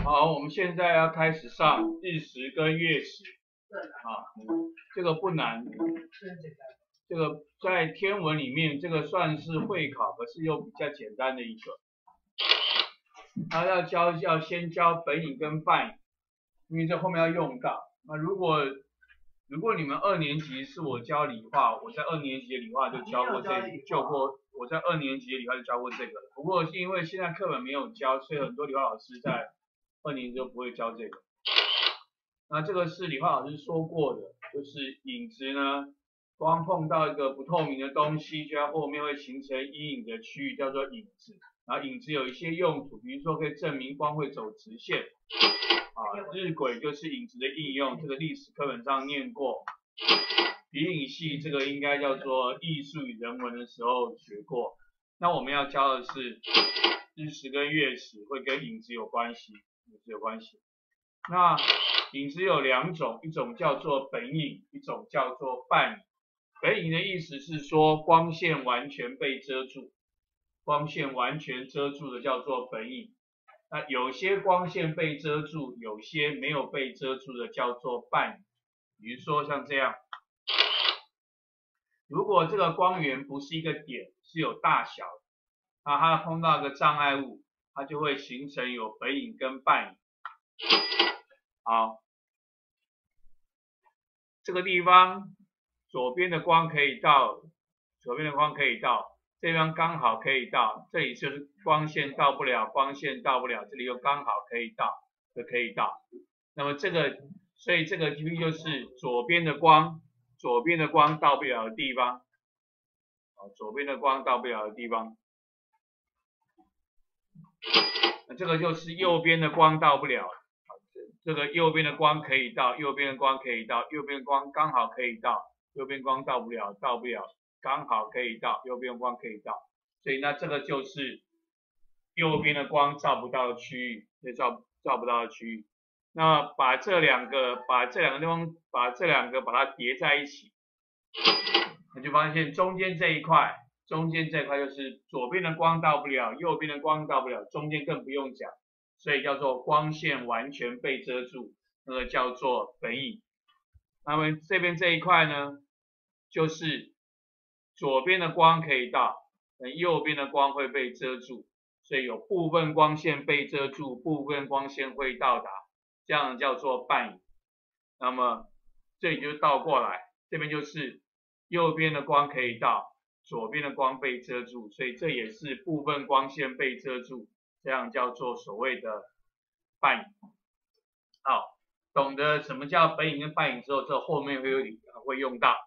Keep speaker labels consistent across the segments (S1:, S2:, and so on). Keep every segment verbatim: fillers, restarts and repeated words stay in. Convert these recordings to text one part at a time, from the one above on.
S1: 好，我们现在要开始上日食跟月食啊，这个不难，这个在天文里面这个算是会考，可是又比较简单的一个。他要教要先教本引跟半引，因为这后面要用到。那如果如果你们二年级是我教理化，我在二年级的理化就教过这个，教过我在二年级的理化就教过这个了。不过是因为现在课本没有教，所以很多理化老师在二年级就不会教这个。那这个是理化老师说过的，就是影子呢，光碰到一个不透明的东西，就它后面会形成阴影的区域，叫做影子。然后影子有一些用途，比如说可以证明光会走直线。啊，日晷就是影子的应用，这个历史课本上念过。皮影戏这个应该叫做艺术与人文的时候学过。那我们要教的是日食跟月食会跟影子有关系，影子有关系。那影子有两种，一种叫做本影，一种叫做半影。本影的意思是说光线完全被遮住，光线完全遮住的叫做本影。那有些光线被遮住，有些没有被遮住的叫做半影。比如说像这样，如果这个光源不是一个点，是有大小的，那它碰到一个障碍物，它就会形成有本影跟半影。好，这个地方左边的光可以到，左边的光可以到，这边刚好可以到，这里就是光线到不了，光线到不了，这里又刚好可以到，就可以到。那么这个，所以这个地方就是左边的光，左边的光到不了的地方，啊，左边的光到不了的地方。那这个就是右边的光到不了，这个右边的光可以到，右边的光可以到，右边的光刚好可以到，右边光到不了，到不了，刚好可以到，右边的光可以到，所以那这个就是右边的光照不到的区域，就照照不到的区域。那把这两个，把这两个地方，把这两个把它叠在一起，你就发现中间这一块，中间这一块就是左边的光到不了，右边的光到不了，中间更不用讲。所以叫做光线完全被遮住，那个叫做本影。那么这边这一块呢，就是左边的光可以到，右边的光会被遮住，所以有部分光线被遮住，部分光线会到达，这样叫做半影。那么这里就倒过来，这边就是右边的光可以到，左边的光被遮住，所以这也是部分光线被遮住。这样叫做所谓的半影。好，懂得什么叫本影跟半影之后，这后面会有会用到。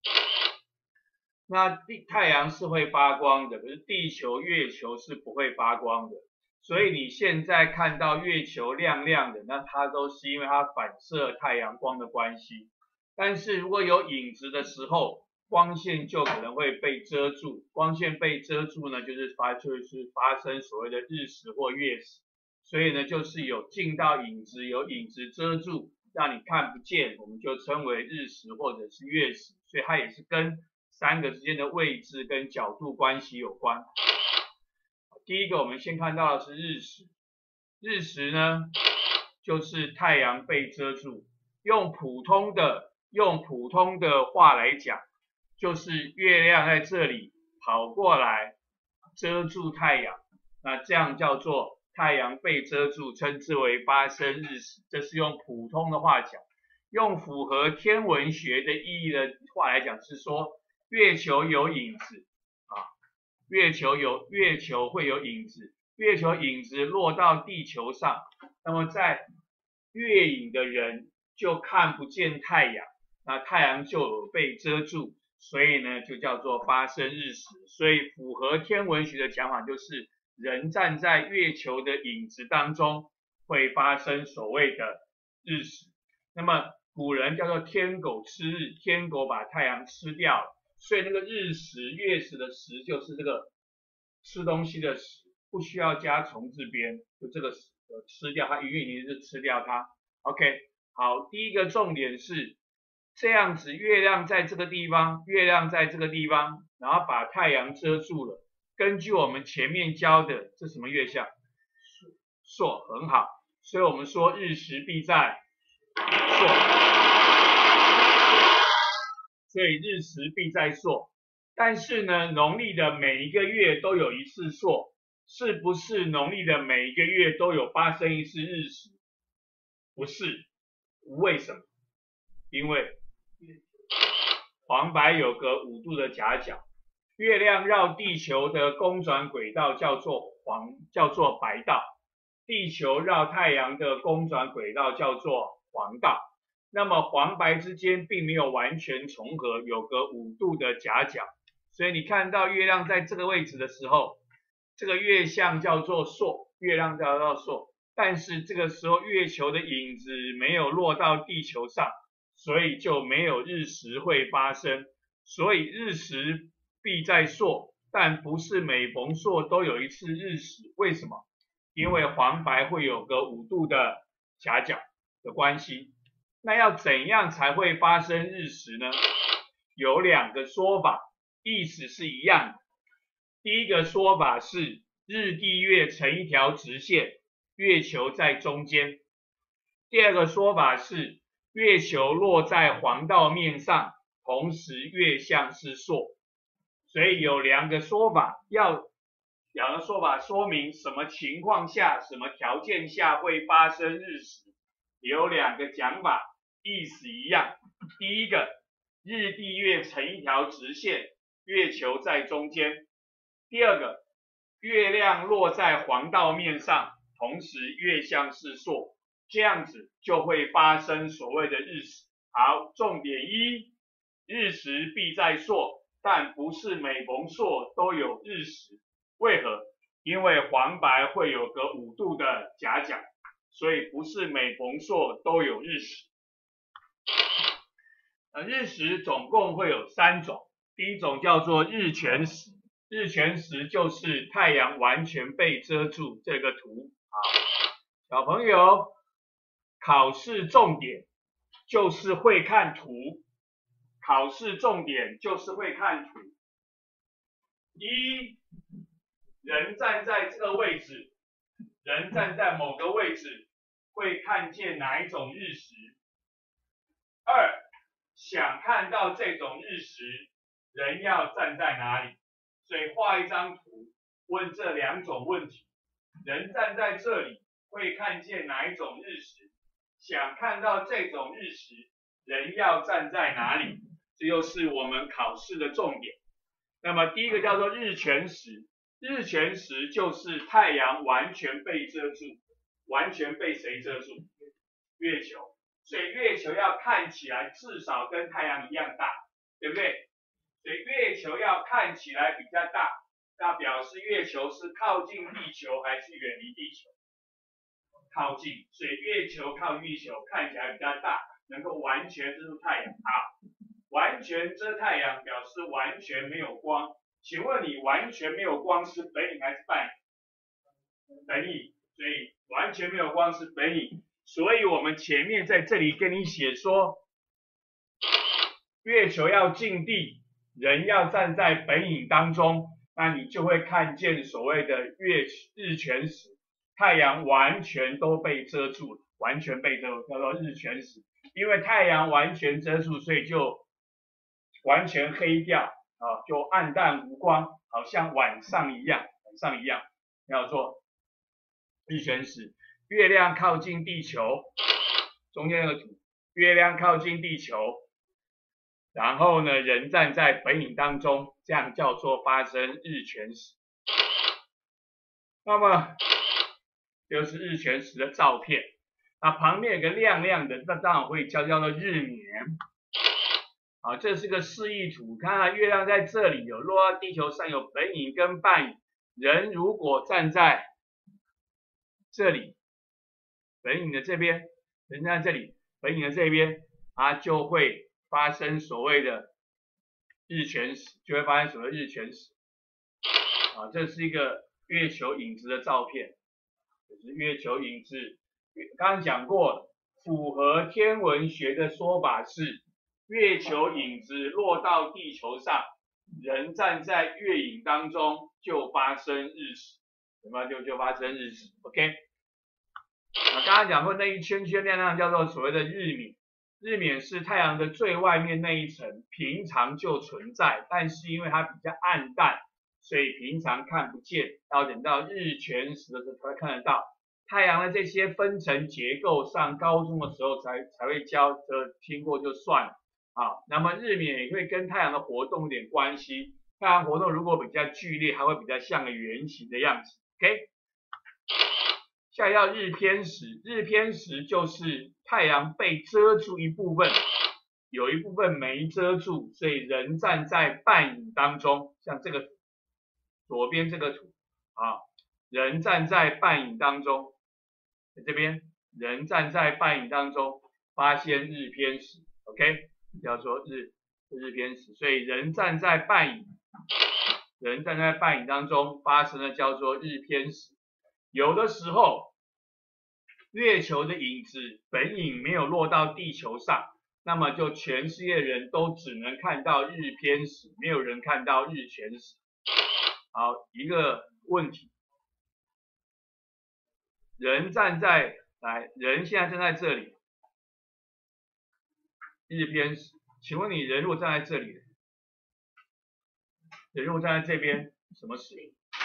S1: 那地太阳是会发光的，可是地球、月球是不会发光的。所以你现在看到月球亮亮的，那它都是因为它反射太阳光的关系。但是如果有影子的时候，光线就可能会被遮住，光线被遮住呢，就是发就是发生所谓的日食或月食，所以呢，就是有进到影子，有影子遮住，让你看不见，我们就称为日食或者是月食，所以它也是跟三个之间的位置跟角度关系有关。第一个我们先看到的是日食，日食呢，就是太阳被遮住，用普通的用普通的话来讲，就是月亮在这里跑过来遮住太阳，那这样叫做太阳被遮住，称之为发生日食。这是用普通的话讲，用符合天文学的意义的话来讲，是说月球有影子啊，月球有月球会有影子，月球影子落到地球上，那么在月影的人就看不见太阳，那太阳就有被遮住。所以呢，就叫做发生日食。所以符合天文学的讲法，就是人站在月球的影子当中，会发生所谓的日食。那么古人叫做天狗吃日，天狗把太阳吃掉了，所以那个日食、月食的食就是这个吃东西的食，不需要加虫字边，就这个吃掉它，因为你是吃掉它。OK， 好，第一个重点是。这样子，月亮在这个地方，月亮在这个地方，然后把太阳遮住了。根据我们前面教的，这什么月相？朔，很好。 所以我们说日食必在朔，所以日食必在朔。但是呢，农历的每一个月都有一次朔，是不是农历的每一个月都有发生一次日食？不是，为什么？因为黄白有个五度的夹角，月亮绕地球的公转轨道叫做黄，叫做白道，地球绕太阳的公转轨道叫做黄道。那么黄白之间并没有完全重合，有个五度的夹角，所以你看到月亮在这个位置的时候，这个月相叫做朔，月亮叫做朔，但是这个时候月球的影子没有落到地球上，所以就没有日食会发生。所以日食必在朔，但不是每逢朔都有一次日食。为什么？因为黄白会有个五度的夹角的关系。那要怎样才会发生日食呢？有两个说法，意思是一样的。第一个说法是日地月成一条直线，月球在中间。第二个说法是月球落在黄道面上，同时月相是朔。所以有两个说法，要两个说法说明什么情况下、什么条件下会发生日食。有两个讲法，意思一样。第一个，日地月成一条直线，月球在中间。第二个，月亮落在黄道面上，同时月相是朔，这样子就会发生所谓的日食。好，重点一，日食必在朔，但不是每逢朔都有日食。为何？因为黄白会有个五度的夹角，所以不是每逢朔都有日食。呃，日食总共会有三种，第一种叫做日全食，日全食就是太阳完全被遮住这个图。好，小朋友，考试重点就是会看图，考试重点就是会看图。一，人站在这个位置，人站在某个位置，会看见哪一种日食？二，想看到这种日食，人要站在哪里？所以画一张图，问这两种问题。人站在这里，会看见哪一种日食？想看到这种日食，人要站在哪里？这又是我们考试的重点。那么第一个叫做日全食，日全食就是太阳完全被遮住，完全被谁遮住？月球。所以月球要看起来至少跟太阳一样大，对不对？所以月球要看起来比较大，那表示月球是靠近地球还是远离地球？靠近，所以月球靠月球看起来比较大，能够完全遮住太阳。好，完全遮太阳表示完全没有光。请问你完全没有光是本影还是半影？本影，所以完全没有光是本影。所以我们前面在这里跟你写说，月球要近地，人要站在本影当中，那你就会看见所谓的月日全食，太阳完全都被遮住了，完全被遮住，叫做日全食。因为太阳完全遮住，所以就完全黑掉啊，就暗淡无光，好像晚上一样，晚上一样，叫做日全食。月亮靠近地球，中间那个图，月亮靠近地球，然后呢，人站在本影当中，这样叫做发生日全食。那么就是日全食的照片，那旁边有个亮亮的，那当然会叫叫做日冕。啊，这是个示意图，看看月亮在这里有落到地球上，有本影跟半影。人如果站在这里，本影的这边，人在这里，本影的这边，啊，就会发生所谓的日全食，就会发生所谓日全食。啊，这是一个月球影子的照片，这是月球影子。刚刚讲过了，符合天文学的说法是，月球影子落到地球上，人站在月影当中就发生日食，什么就就发生日食 ，OK？ 啊，刚刚讲过那一圈圈亮亮叫做所谓的日冕，日冕是太阳的最外面那一层，平常就存在，但是因为它比较暗淡，所以平常看不见，要等到日全食的时候才会看得到。太阳的这些分层结构上，高中的时候才才会教，这听过就算了。好，那么日冕也会跟太阳的活动有点关系。太阳活动如果比较剧烈，它会比较像个圆形的样子。OK， 下一道日偏食，日偏食就是太阳被遮住一部分，有一部分没遮住，所以人站在半影当中，像这个图，左边这个图啊，人站在半影当中。这边人站在半影当中，发现日偏食 ，OK， 叫做日日偏食，所以人站在半影，人站在半影当中发生了叫做日偏食。有的时候，月球的影子本影没有落到地球上，那么就全世界人都只能看到日偏食，没有人看到日全食。好，一个问题。人站在来，人现在站在这里，日偏食。请问你人如果站在这里，人如果站在这边，什么食？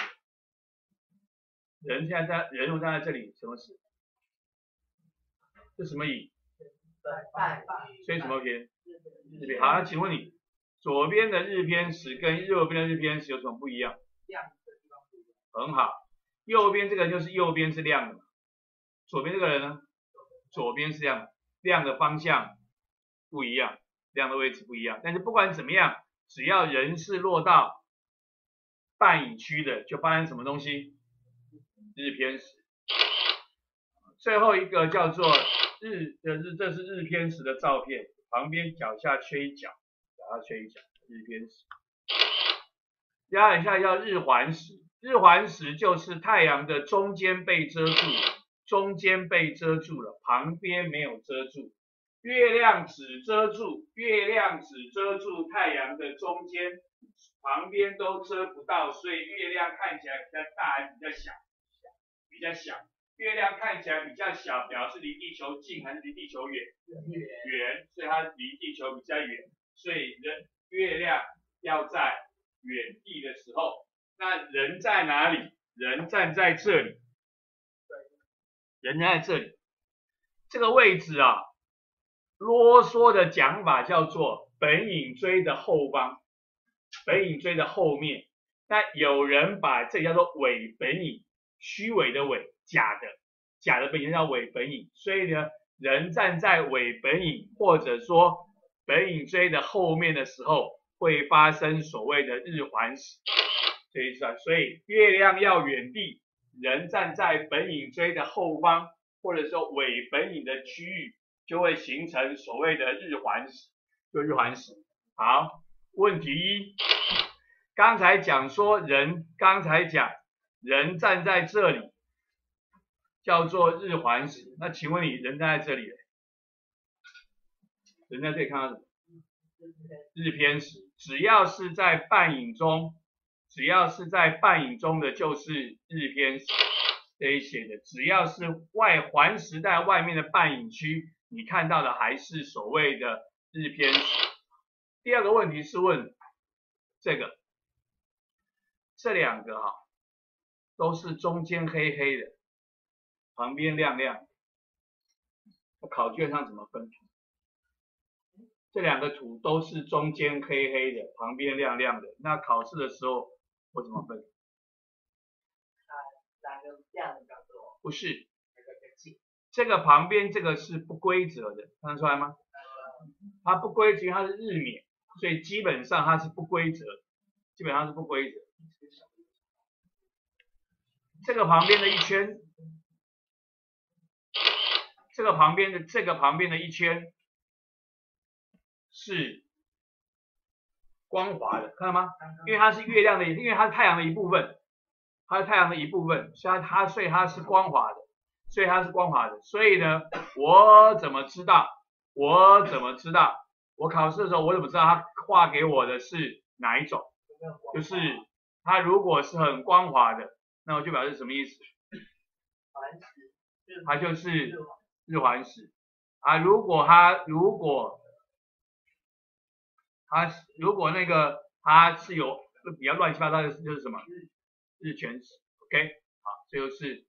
S1: 人现在在，人如果站在这里，什么食？这什么影？所以什么偏？日偏。好，那请问你左边的日偏食跟右边的日偏食有什么不一样？很好，右边这个就是右边是亮的。左边这个人呢？左边是亮，亮的方向不一样，亮的位置不一样。但是不管怎么样，只要人是落到半影区的，就发生什么东西？日偏食。最后一个叫做日的日，这是日偏食的照片，旁边脚下缺一角，脚下缺一角，日偏食。压一下叫日环食，日环食就是太阳的中间被遮住。中间被遮住了，旁边没有遮住。月亮只遮住，月亮只遮住太阳的中间，旁边都遮不到，所以月亮看起来比较大还是比较小？比较小。月亮看起来比较小，表示离地球近还是离地球远？远，所以它离地球比较远。所以人月亮要在远地的时候，那人在哪里？人站在这里。人在这里，这个位置啊，啰嗦的讲法叫做本影锥的后方，本影锥的后面。那有人把这叫做伪本影，虚伪的伪，假的，假的本影叫伪本影。所以呢，人站在伪本影或者说本影锥的后面的时候，会发生所谓的日环食。这意思啊，所以月亮要远地。人站在本影锥的后方，或者说伪本影的区域，就会形成所谓的日环食，就日环食。好，问题一，刚才讲说人，刚才讲人站在这里，叫做日环食。那请问你人站在这里，人在这里看到什么？日偏食。只要是在半影中。只要是在半影中的，就是日偏食这一写的。只要是外环食带外面的半影区，你看到的还是所谓的日偏食。第二个问题是问这个，这两个哈、啊、都是中间黑黑的，旁边亮亮。考卷上怎么分？这两个图都是中间黑黑的，旁边亮亮的。那考试的时候。我怎么分？
S2: 哪个亮的叫做？
S1: 不是，这个旁边这个是不规则的，看得出来吗？它不规则，它是日冕，所以基本上它是不规则，基本上是不规则。这个旁边的一圈，这个旁边的这个旁边的一圈是。光滑的，看到吗？因为它是月亮的，因为它是太阳的一部分，它是太阳的一部分，所以它它所以它是光滑的，所以它是光滑的。所以呢，我怎么知道？我怎么知道？我考试的时候我怎么知道它画给我的是哪一种？就是它如果是很光滑的，那我就表示什么意思？ 它就是日环食啊。如果它如果它如果那个它是有比较乱七八糟的，就是什么日全食 ，OK， 好，这就是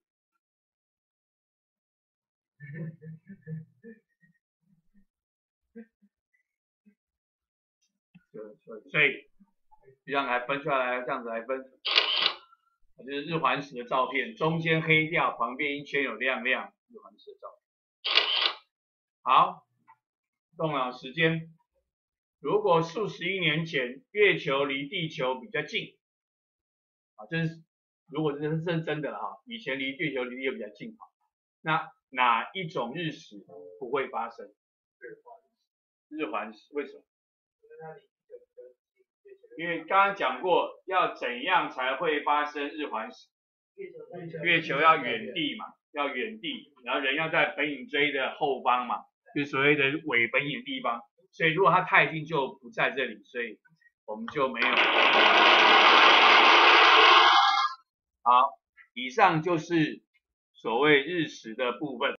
S1: 所以这样来分出来，这样子来分，就是日环食的照片，中间黑掉，旁边一圈有亮亮，日环食的照片。好，动脑时间。如果数十亿年前月球离地球比较近，啊，这是如果这是真真的哈，以前离月球离地球比较近哈，那哪一种日食不会发生？日环食，为什么？因为刚刚讲过，要怎样才会发生日环食？月球要远地嘛，要远地，然后人要在本引锥的后方嘛，就是所谓的伪本引地方。所以如果它太近就不在这里，所以我们就没有。好，以上就是所谓日食的部分。